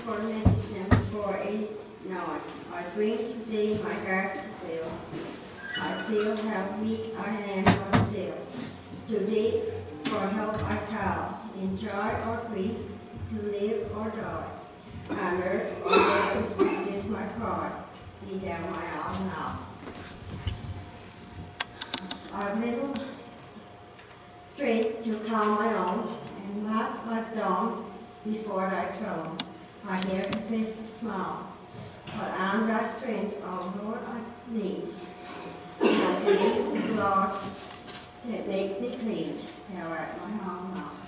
for the message names for 89. I bring today my heart to feel. I feel how weak I am but still. Today for help I call, in joy or grief, to live or die. On earth or heaven, this is my cry. Be thou my all now. I've little strength to call my own, and not like dawn before thy throne. I hear the face is small, but on thy strength, O Lord, I need. I take the blood that make me clean. Thou art my all now.